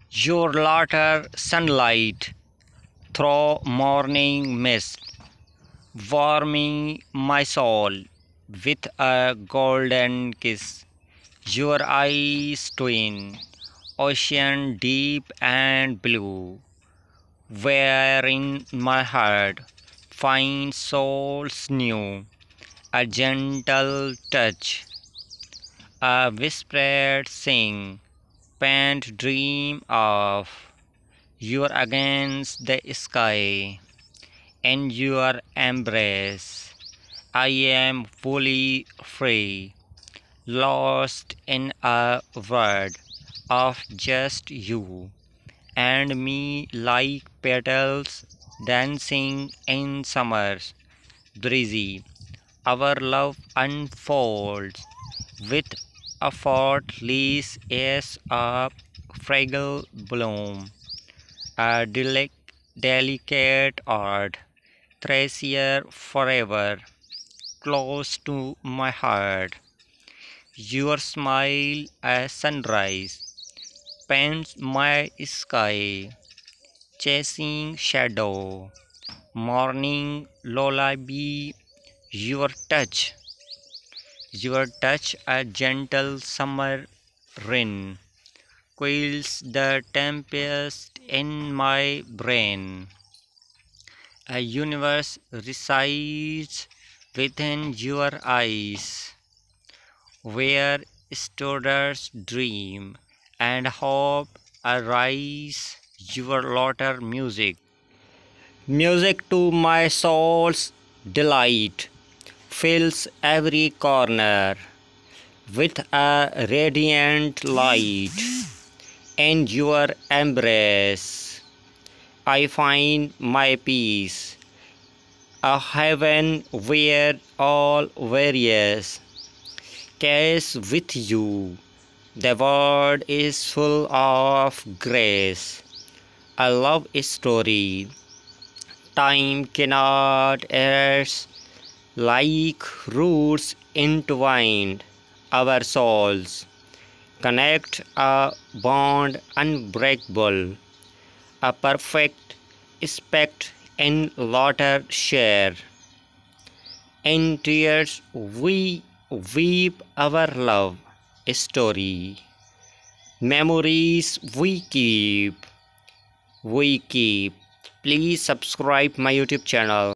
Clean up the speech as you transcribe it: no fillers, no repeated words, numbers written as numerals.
Your latter sunlight through morning mist, warming my soul with a golden kiss. Your eyes twin, ocean deep and blue, wherein my heart finds souls new, a gentle touch, a whispered sing, faint dream of you against the sky, in your embrace. I am fully free, lost in a world of just you and me, like petals dancing in summer's breezy. Our love unfolds with effortless as a fragile bloom, a delicate art, treasure forever close to my heart. Your smile, a sunrise, paints my sky, chasing shadow. Morning lullaby, your touch, a gentle summer rain, quells the tempest in my brain. A universe resides within your eyes, where stars dream and hope arise. Your laughter music to my soul's delight, fills every corner with a radiant light. In your embrace, I find my peace, a heaven where all various case with you. The world is full of grace, a love story. Time cannot erase, like roots entwined. Our souls connect, a bond unbreakable, a perfect spect in laughter share. In tears we weep our love story. Memories we keep. Please subscribe my YouTube channel.